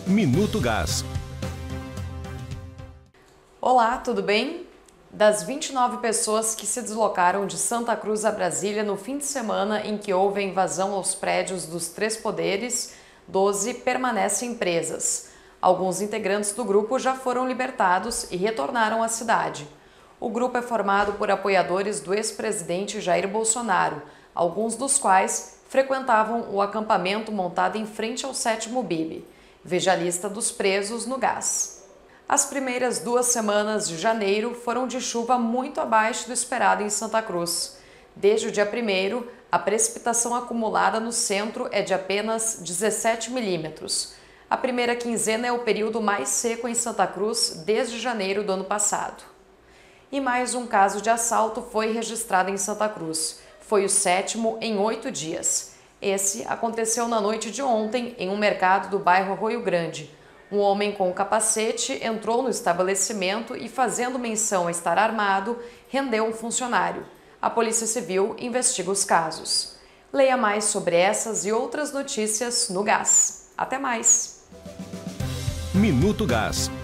Minuto Gás. Olá, tudo bem? Das 29 pessoas que se deslocaram de Santa Cruz a Brasília no fim de semana em que houve a invasão aos prédios dos três poderes, 12 permanecem presas. Alguns integrantes do grupo já foram libertados e retornaram à cidade. O grupo é formado por apoiadores do ex-presidente Jair Bolsonaro, alguns dos quais frequentavam o acampamento montado em frente ao 7º BIB. Veja a lista dos presos no Gás. As primeiras 2 semanas de janeiro foram de chuva muito abaixo do esperado em Santa Cruz. Desde o dia 1º, a precipitação acumulada no centro é de apenas 17 milímetros. A primeira quinzena é o período mais seco em Santa Cruz desde janeiro do ano passado. E mais um caso de assalto foi registrado em Santa Cruz. Foi o 7º em 8 dias. Esse aconteceu na noite de ontem em um mercado do bairro Arroio Grande. Um homem com capacete entrou no estabelecimento e, fazendo menção a estar armado, rendeu um funcionário. A Polícia Civil investiga os casos. Leia mais sobre essas e outras notícias no Gás. Até mais! Minuto Gás.